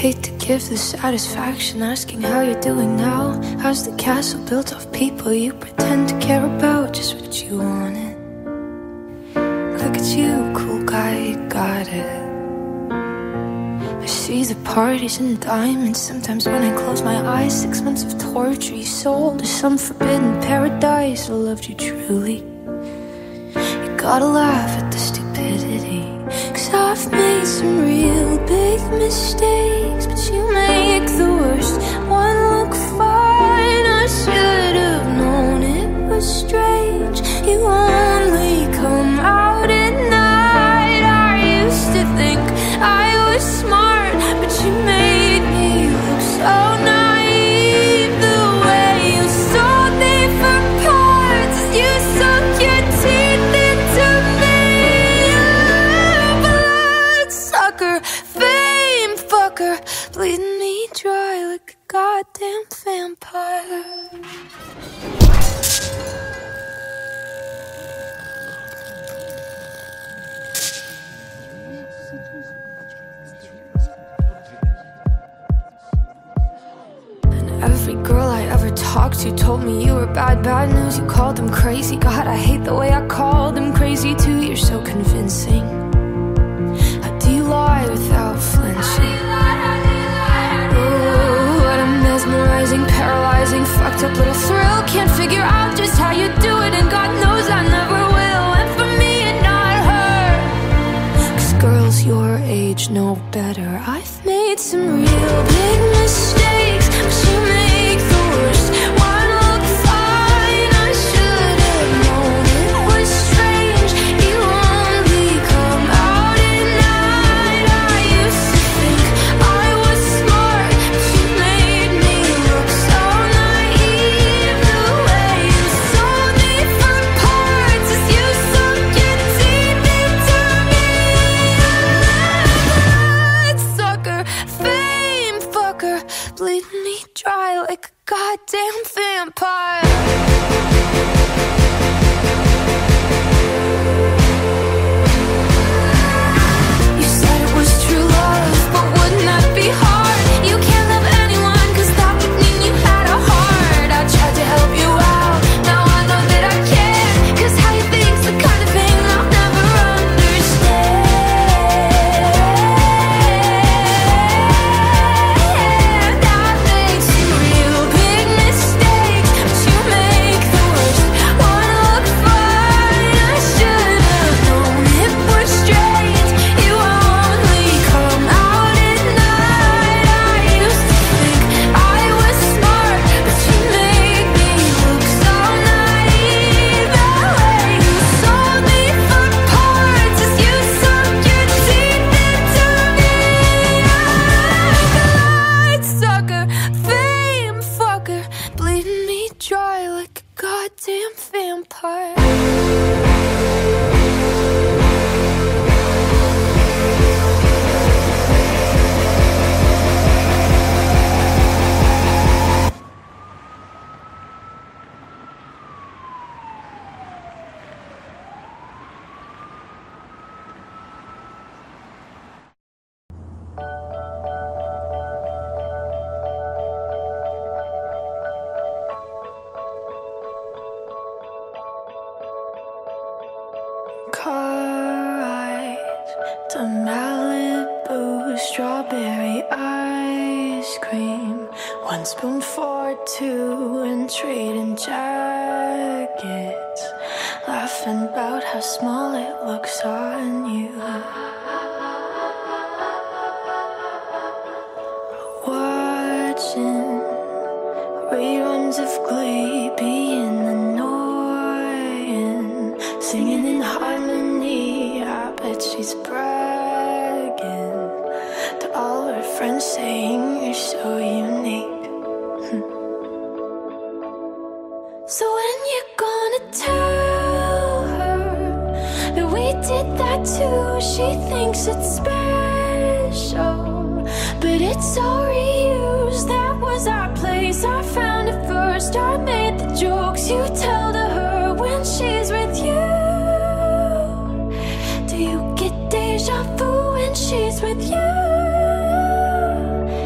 hate to give the satisfaction asking how you're doing now. How's the castle built of people you pretend to care about? Just what you wanted. Look at you, cool guy, you got it. I see the parties and diamonds. Sometimes when I close my eyes, 6 months of torture you sold to some forbidden paradise. I loved you truly. You gotta laugh at the stupidity, 'cause I've made some real big mistakes, but you make the worst one look fine. I should have known it was strange. You only come out at night. I used to think I was smart, but you made me look so naive. The way you sold me for parts, you sunk your teeth into me. Bloodsucker, fame fucker, bleeding me dry like a goddamn vampire. Every girl I ever talked to told me you were bad news. You called them crazy. God, I hate the way I called them crazy too. You're so convincing. How do you lie without flinching? Oh, what a mesmerizing, paralyzing, fucked up little thrill. Can't figure out just how you do it, and God knows I never will. And for me and not her, 'cause girls your age know better. I've made some real big mistakes, but you make the worst one look fine. I should have known it was strange. You only come out at night. I used to think I was smart, but you made me look so naive. The way you sold me for parts as you sunk your teeth into me. Bloodsucker, fame fucker, bleeding me dry like a goddamn vampire. You said it was true love, but wouldn't that be hard? You can't love anyone, 'cause that would mean you had a heart. I tried to help you out, now I know that I can't, 'cause how you think's the kind of thing I'll never understand. I've made some real big mistakes, but you make the worst one look fine. I should have known it was strange. You only come out at night. I used to think I was smart, but you made me look so naive. The way you sold me for parts as you sunk your teeth into me. Bloodsucker, fame fucker, bleeding me dry like a goddamn vampire. Car ride to Malibu, strawberry ice cream, 1 spoon for 2, and trading jackets, laughing about how small it looks on you. Watching reruns of Glee, being annoying, singing in harmony. I bet she's bragging to all her friends, saying you're so unique. So when you gonna tell her that we did that too? She thinks it's special, but it's all reused. That was our place, I found it first. I made the jokes you tell to her when she's with you. Do you get deja vu when she's with you?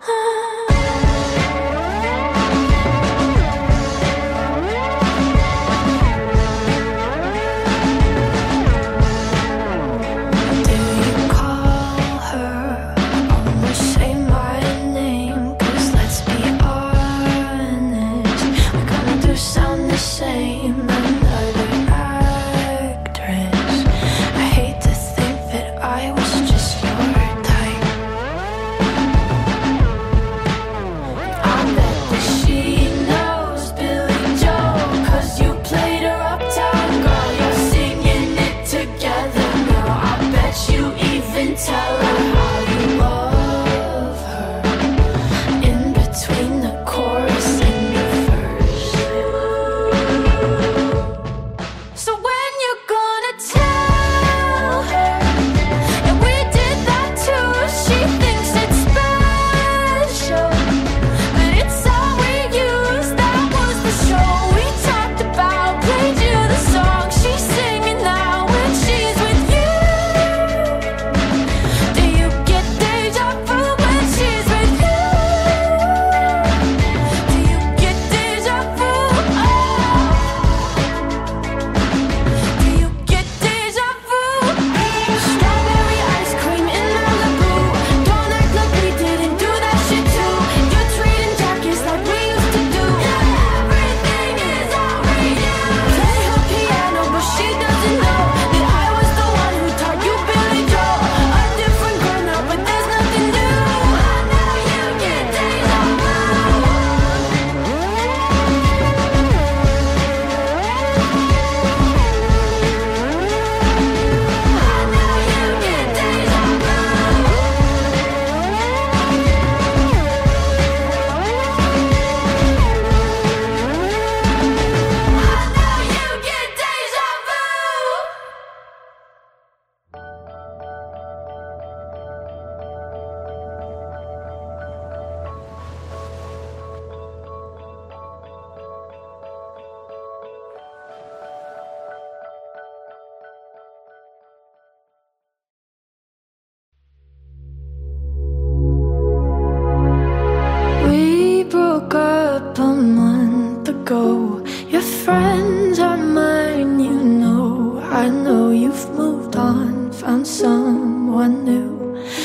Your friends are mine, you know. I know you've moved on, found someone new.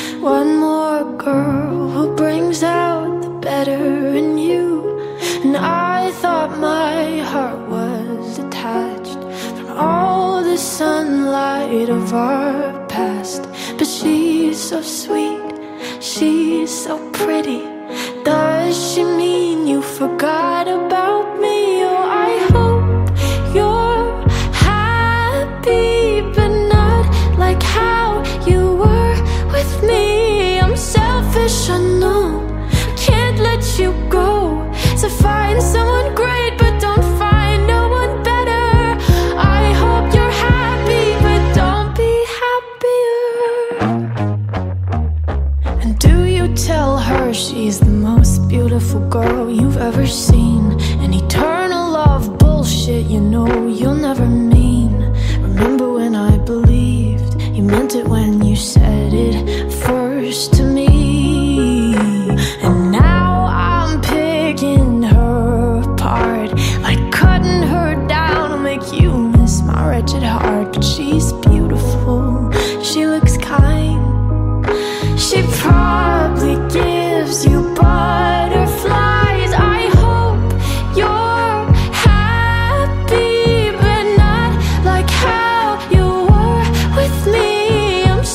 One more girl who brings out the better in you. And I thought my heart was detached from all the sunlight of our past. But she's so sweet, she's so pretty. Does she mean you forgot about me? Oh, I hope you're happy, but not like how you were with me. I'm selfish, I know, I can't let you go. So find someone great, but don't find no one better. I hope you're happy, but don't be happier. And do you tell her she's the most beautiful girl you've ever seen? An eternal love bullshit, you know you'll never mean. Remember when I believed you meant it when you said it first to me. And now I'm picking her apart, like cutting her down to make you miss my wretched heart. But she's beautiful, she looks kind, she probably gives you butterflies. I hope you're happy, but not like how you were with me. I'm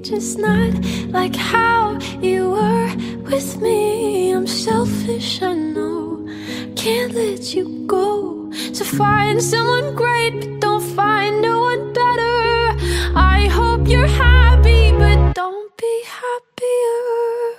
just not like how you were with me. I'm selfish, I know, can't let you go. So find someone great, but don't find no one better. I hope you're happy, but don't be happier.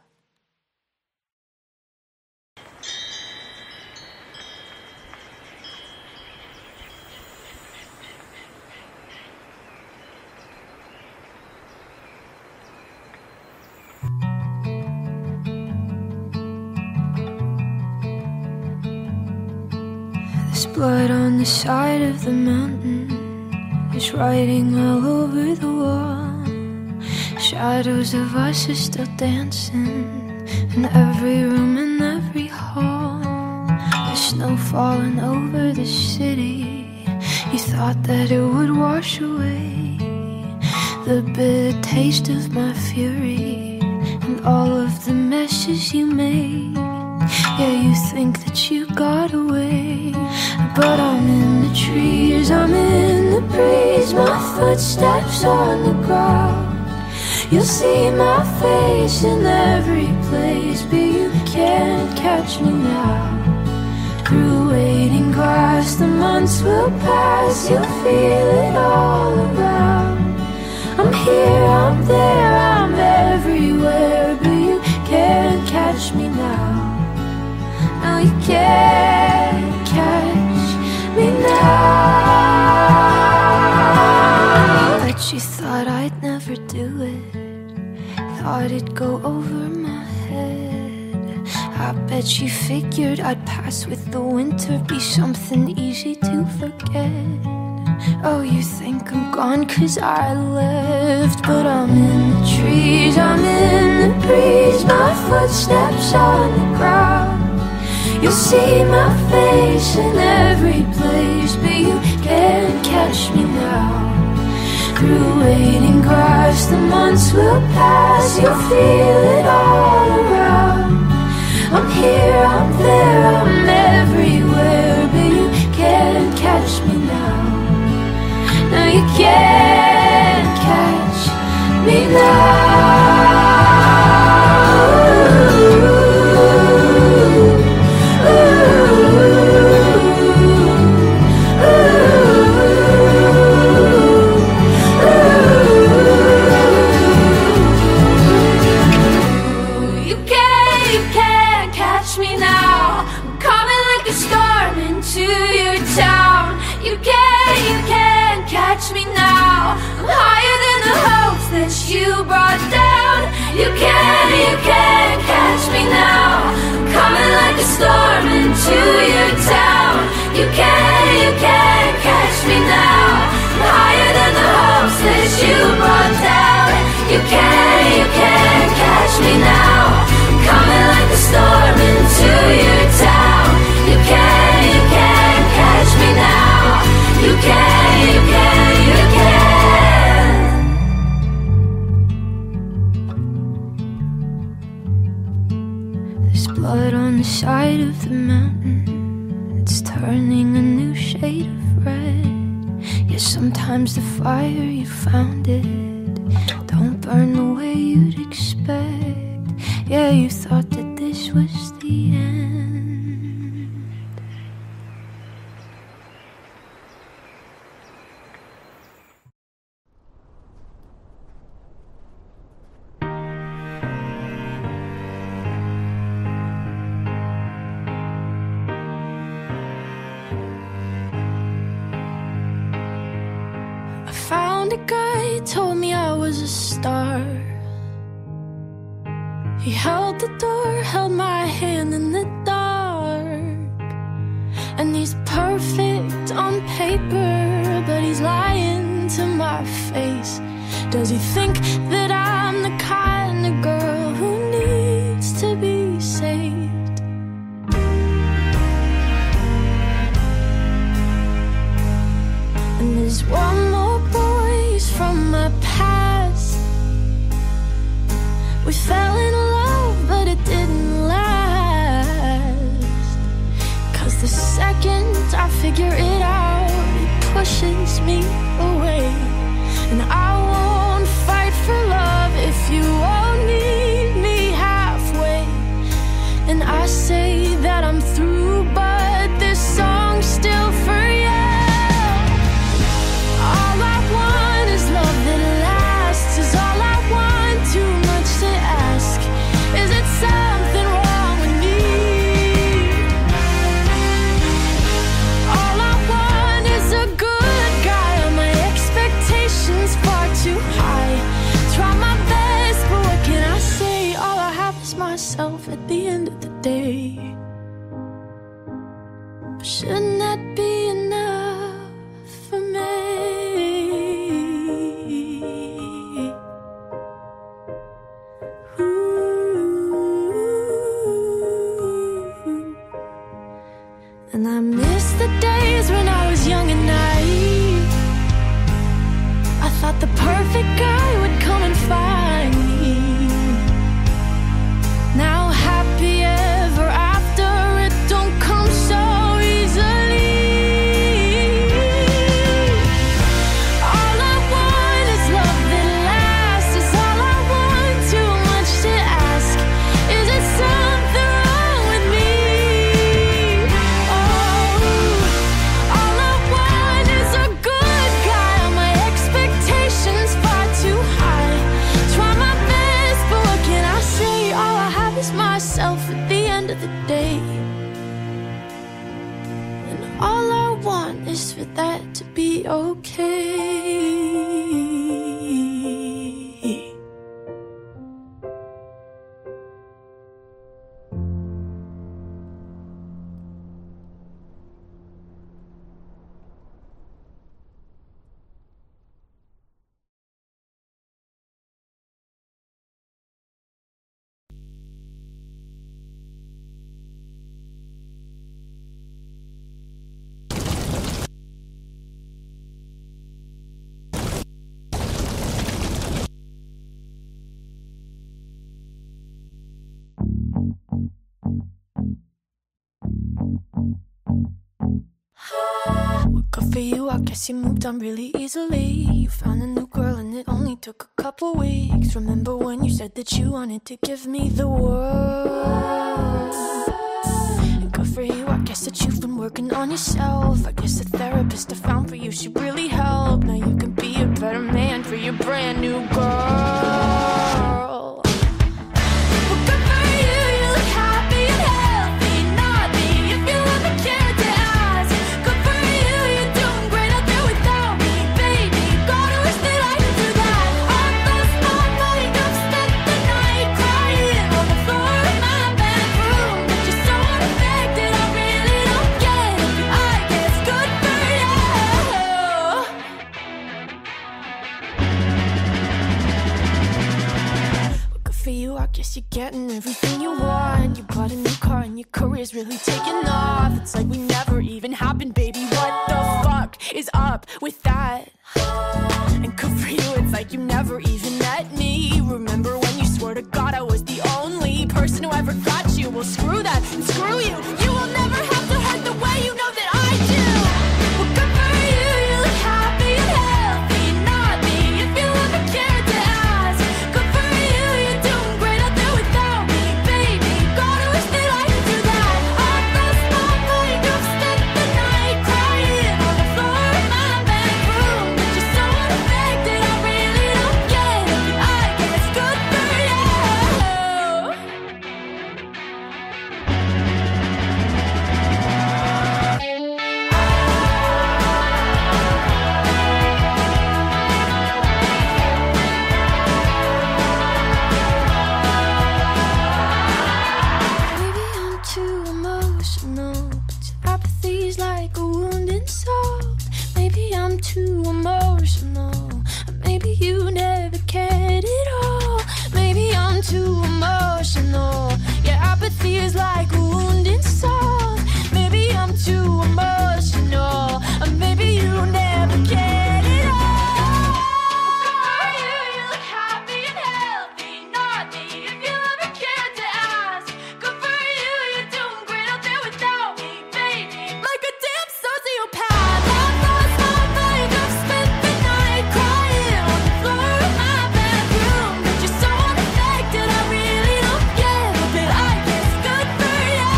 There's blood on the side of the mountain. There's writing all over the wall. Shadows of us are still dancing in every room and every hall. There's snow falling over the city. You thought that it would wash away the bitter taste of my fury and all of the messes you made. Yeah, you think that you got away, but I'm in the trees, I'm in the breeze. My footsteps on the ground. You'll see my face in every place, but you can't catch me now. Through waiting grass, the months will pass. You'll feel it all around. I'm here, I'm there, I'm everywhere, but you can't catch me now. No, you can't catch me now. Bet you thought I'd never do it, thought it'd go over my head. I bet you figured I'd pass with the winter, be something easy to forget. Oh, you think I'm gone 'cause I left, but I'm in the trees, I'm in the breeze. My footsteps on the ground. You'll see my face in every place, but you can't catch me now. Through waiting grass, the months will pass. You'll feel it all around. I'm here, I'm there, I'm everywhere, but you can't catch me now. No, you can't catch me now. You brought down. You can't catch me now. I'm coming like a storm into your town. You can't catch me now. I'm higher than the hopes that you brought down. You can't catch me now. I'm coming like a storm into your town. You can't catch me now. You can't. Blood on the side of the mountain, it's turning a new shade of red. Yeah, sometimes the fire, you found it, don't burn the way you'd expect. Yeah, you thought that this was the end. Found a guy, told me I was a star. He held the door, held my hand in the dark. And he's perfect on paper, but he's lying to my face. Does he think that I'm the kind of girl who needs to be saved? And there's one more from my past. We fell in love, but it didn't last. 'Cause the second I figure it out, it pushes me away. And I won't fight for love. myself at the end of the day. But shouldn't that be enough for me? And I miss the days when I was young and naive. I thought the perfect guy would come and find me. Now happy ever after, it don't come so easily. All I want is love that lasts. Is all I want, too much to ask? Is it something wrong with me? All I want is a good guy. All my expectations far too high. Try my best, but what can I say? All I have is myself at the end of the day. And all I want is for that to be okay. Well, good for you, I guess you moved on really easily. You found a new girl and it only took a couple weeks. Remember when you said that you wanted to give me the world? And good for you, I guess that you've been working on yourself. I guess the therapist I found for you should really help. Now you can be a better man for your brand new girl. Well, good for you, you look happy and healthy. Not me, if you ever cared to ask. Good for you, you're doing great out there without me, baby. God, I wish that I could do that. I lost my mind, I've spent the night crying on the floor of my bedroom. But you're so unaffected, I really don't get it. I guess good for you. Well, good for you, I guess you're getting everything you want. You bought a new car and your career's really taking off. It's like we never even happened, baby. What the fuck is up with that? And good for you, it's like you never even met me. Remember when you swore to God I was the only person who ever got you? Well, screw that and screw you. You will never have to hurt the way you know that I do. Well, good for you, you look happy and healthy. Not me, if you ever cared to ask. Good for you, you're doing great out there without me, baby. God, I wish that I could do that. I lost my mind, I've spent the night crying on the floor of my bedroom. But you're so unaffected, I really don't get it. I guess good for you. Maybe I'm too emotional, but your apathy's like a wounded soul. Maybe I'm too emotional, or maybe you never cared at all. Maybe I'm too emotional, your apathy is like a wounded soul. Maybe I'm too emotional, or maybe you never cared at all. Good for you, you look happy and healthy. Not me, if you ever cared to ask. Good for you, you're doing great out there without me, baby. Like a damn sociopath. I've lost my mind, I've spent the night crying on the floor of my bedroom. But you're so unaffected, I really don't get it. But I guess good for you.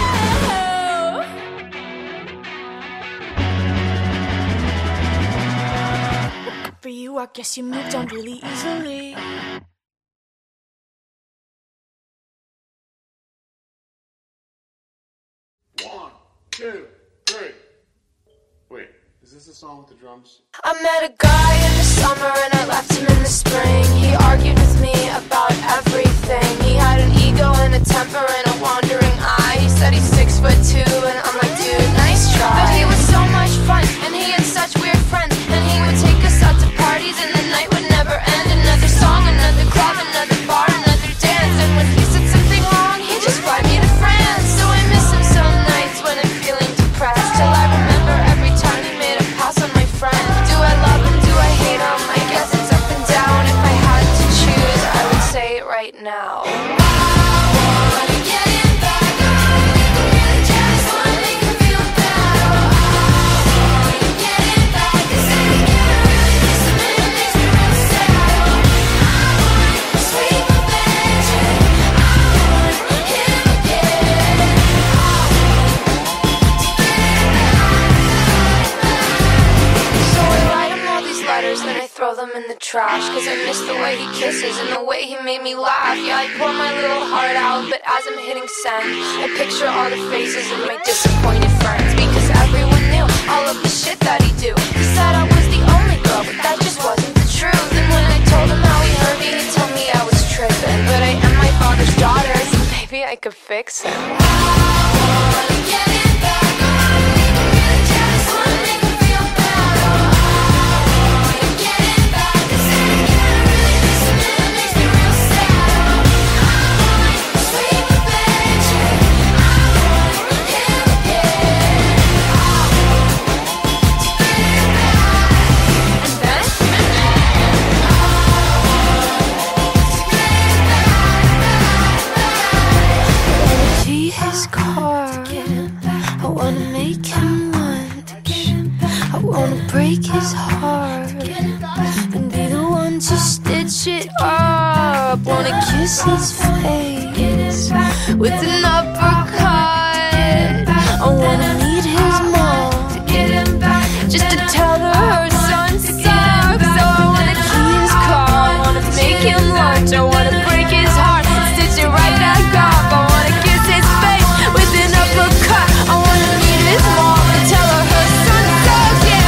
Good for you, I guess you moved on really easily. One, two, three. Wait, is this the song with the drums? I met a guy in the summer and I left him in the spring. He argued with me about everything. He had an ego and a temper trash, cause I miss the way he kisses and the way he made me laugh. Yeah, I pour my little heart out, but as I'm hitting send, I picture all the faces of my disappointed friends, because everyone knew all of the shit that he do. He said I was the only girl, but that just wasn't the truth. And when I told him how he hurt me, he told me I was tripping, but I am my father's daughter, so maybe I could fix him. Break his heart and be the one to stitch it up. Wanna kiss his face with an uppercut. I wanna meet his mom just to tell her her son sucks. So I wanna key his car, I wanna make him lunch, I wanna break his heart, stitch it right back up. I wanna kiss his face with an uppercut. I wanna meet his mom and tell her her son sucks. Yeah.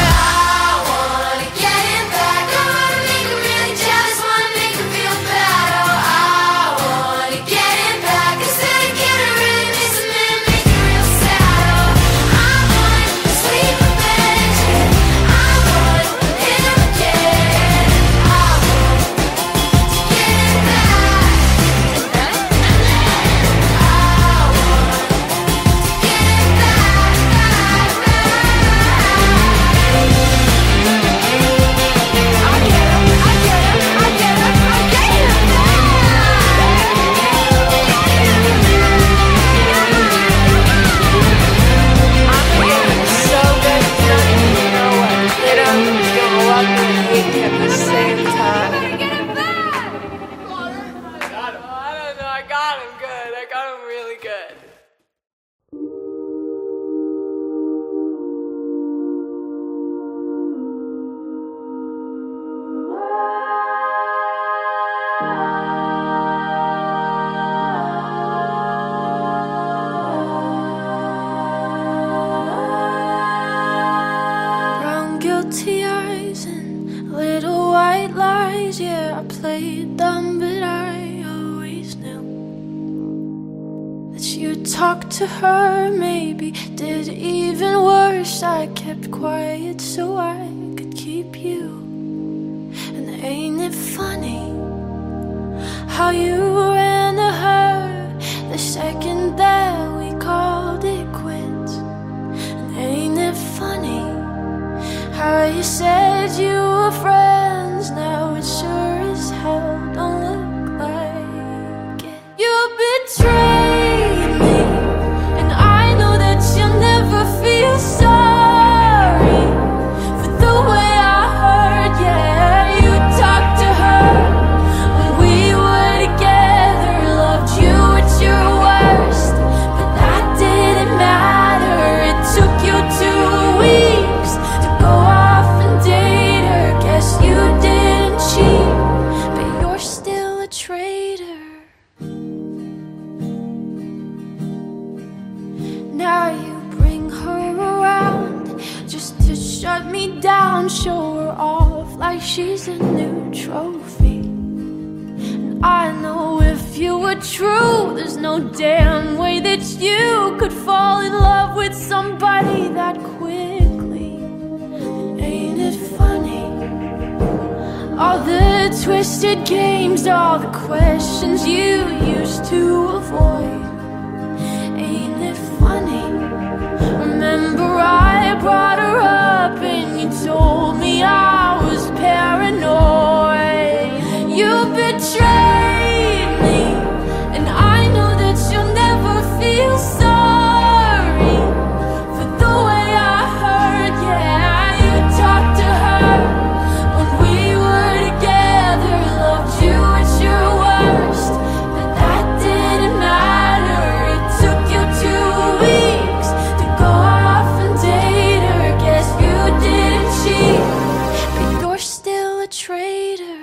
Guilty eyes and little white lies. Yeah, I played dumb, but I always knew that you'd talk to her. Maybe did even worse, I kept quiet so I could keep you. And ain't it funny how you ran to her the second that we called it quits? And ain't it funny how you said you were friends, now it sure as hell don't look like it. You betrayed me, and I know that you'll never feel sorry for the way I hurt. Yeah, you talked to her when we were together, loved you at your worst, but that didn't matter. It took you 2 weeks to go off and date her. Guess you didn't cheat, but you're still a traitor. Now you bring her around just to shut me down, show her off like she's a new trophy. And I know if you were true, there's no damn way that you could fall in love with somebody that quickly. Ain't it funny? All the twisted games, all the questions you used to avoid. Ain't it funny? Remember I brought her up and you told me I was paranoid. You betrayed me, and I know that you'll never feel sorry for the way I hurt. Yeah, you talked to her when we were together, loved you at your worst, but that didn't matter. It took you 2 weeks to go off and date her. Guess you didn't cheat, but you're still a traitor.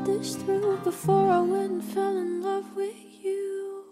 thought this through before I went and fell in love with you.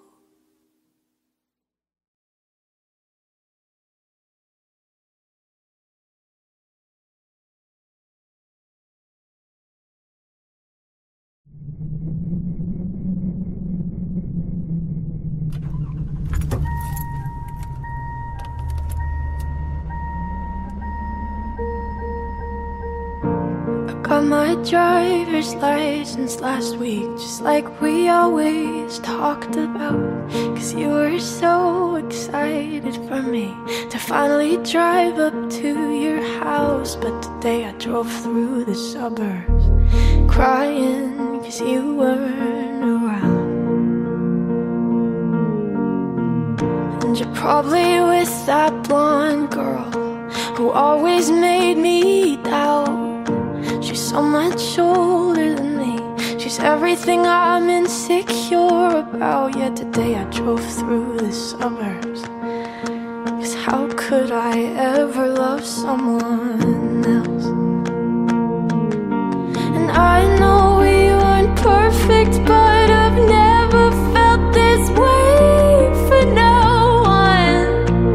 Got my driver's license last week, just like we always talked about. Cause you were so excited for me to finally drive up to your house. But today I drove through the suburbs crying cause you weren't around. And you're probably with that blonde girl who always made me doubt. She's so much older than me. She's everything I'm insecure about. Yet today I drove through the suburbs. Cause how could I ever love someone else? And I know we weren't perfect, but I've never felt this way for no one.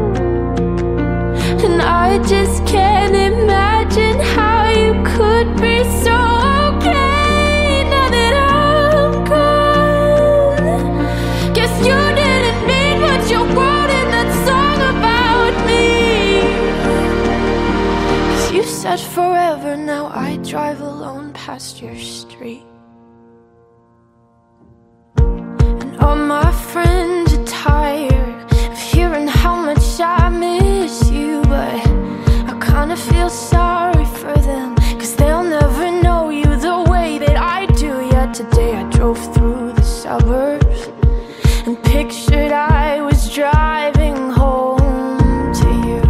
And I just can't imagine how you could be so okay now that I'm gone. Guess you didn't mean what you wrote in that song about me. Cause you said forever, now I drive alone past your street. And all my friends are tired of hearing how much I miss you, but I kinda feel sorry for them, cause they'll never know you the way that I do. Yet today I drove through the suburbs and pictured I was driving home to you.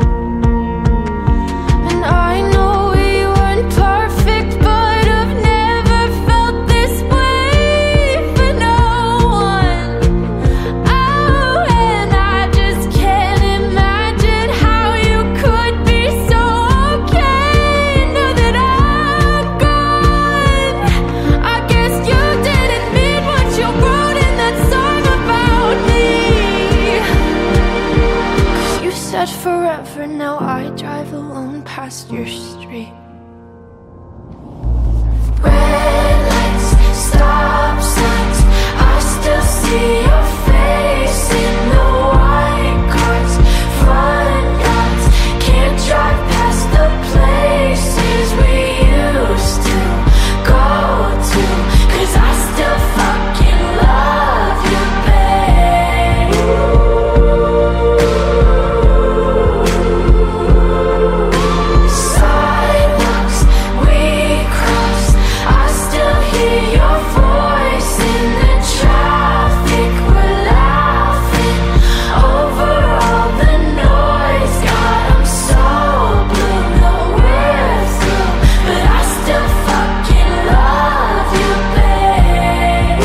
And I know we weren't perfect, but I've never felt this way for no one. Oh, and I just can't imagine how you could be so okay now that I'm gone. I guess you didn't mean what you wrote in that song about me. Cause you said forever, now I drive alone past your street. Red lights, stop signs, I still see your face in the white cars, front yards. Can't drive past the places we used to go to, cause I still fucking love you, babe. Sidewalks we crossed, I still hear your voice in the traffic. We're laughing over all the noise. God, I'm so blue, no we're through, but I still fucking love you, babe.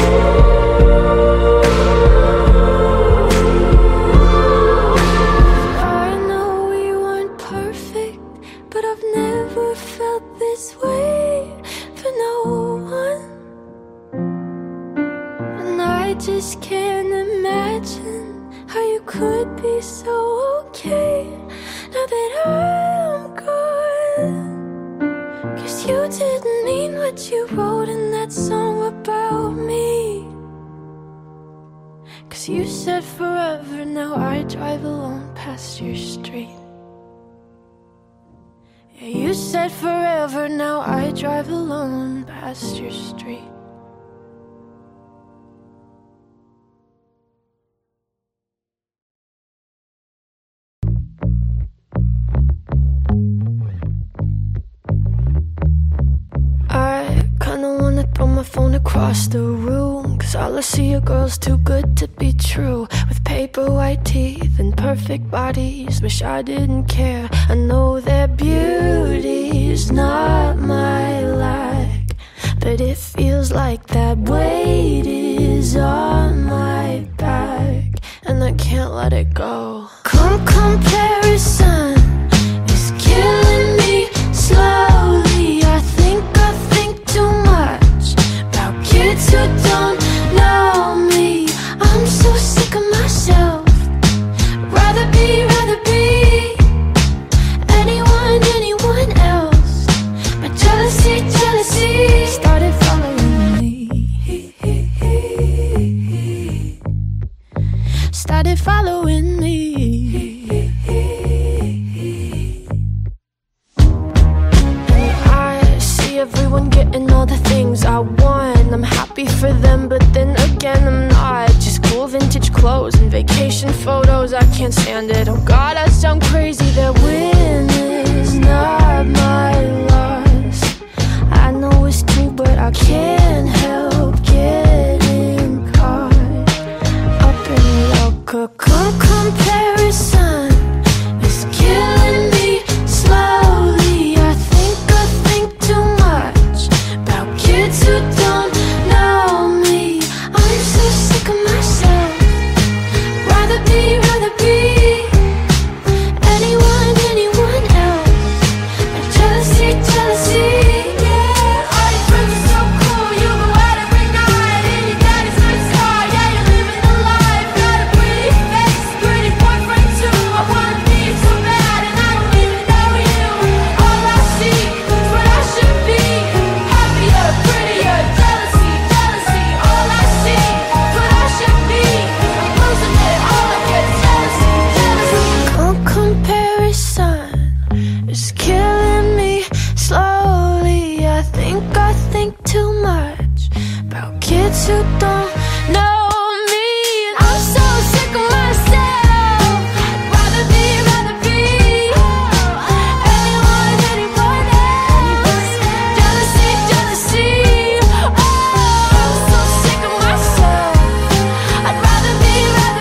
I know we weren't perfect, but I've never felt this way for no one. And I just can't imagine how you could be so okay now that I'm gone. Cause you didn't mean what you wrote in that song about me. Cause you said forever, now I drive alone past your street. Yeah, you said forever, now I drive alone past your street. I kinda wanna throw my phone across the room, cause all I see are girls too good to be true, with paper white teeth and perfect bodies. Wish I didn't care. I know their beauty's not my lack, but it feels like that weight is on my back, and I can't let it go. Comparison is killing me slowly. I think too much, everyone getting all the things I want. I'm happy for them, but then again I'm not. Just cool vintage clothes and vacation photos, I can't stand it. Oh God, I sound crazy. That win is not my loss. I know it's true, but I can't help getting caught up in luck. A comparison is killing me slowly. I think too much about kids who don't know me. I'm so sick of myself. Rather be anyone else. But jealousy, yeah. All your friends are so cool, you go out every night. And your daddy's nice car, yeah, you're living the life. Got a pretty face, pretty boyfriend too. I wanna be so bad and I don't even know you. All I see is what I should be. Happier, prettier, jealousy. All I see is what I should be. I'm losing it, all I get is jealousy. Comparison is killing me slowly. I think too much about kids who don't know me. And I'm so sick of myself. I'd rather be anyone else. Jealousy. Oh, I'm so sick of myself. I'd rather be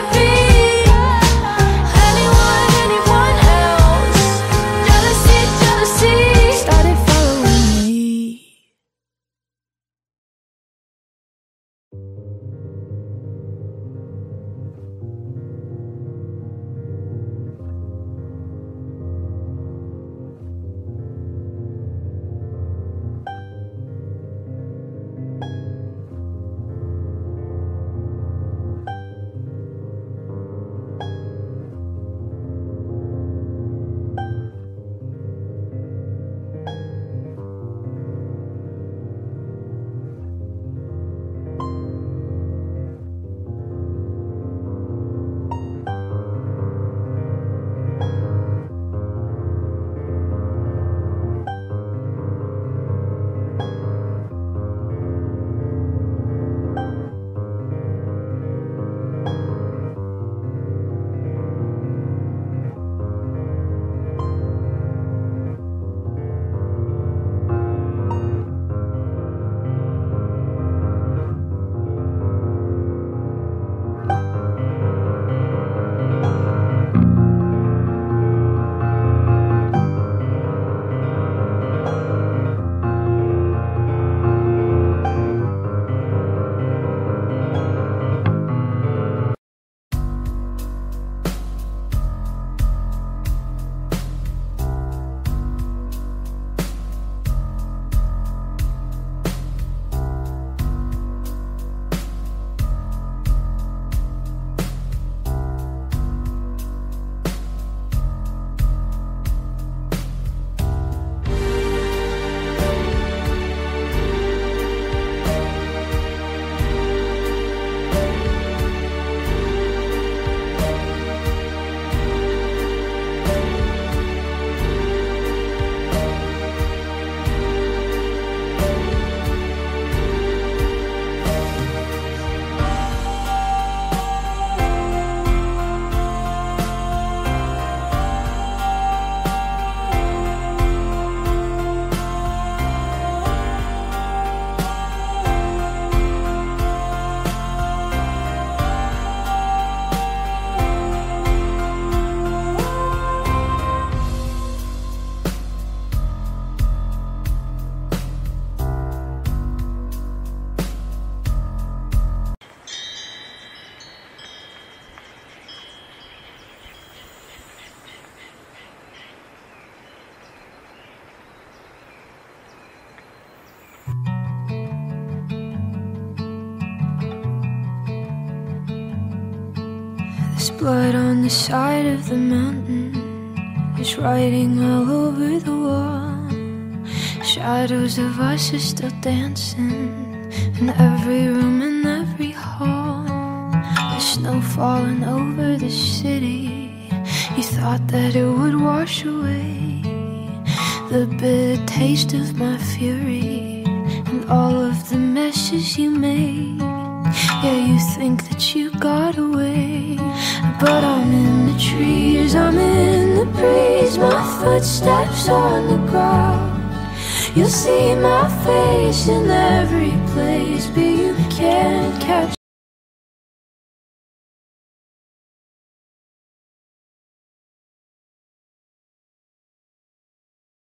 anyone else. Jealousy. Started following me. There's blood on the side of the mountain. There's writing all over the wall. Shadows of us are still dancing in every room and every hall. There's snow falling over the city. You thought that it would wash away the bitter taste of my fury, and all of the messes you made. Yeah, you think that you got away, but I'm in the trees, I'm in the breeze, my footsteps on the ground. You'll see my face in every place, but you can't catch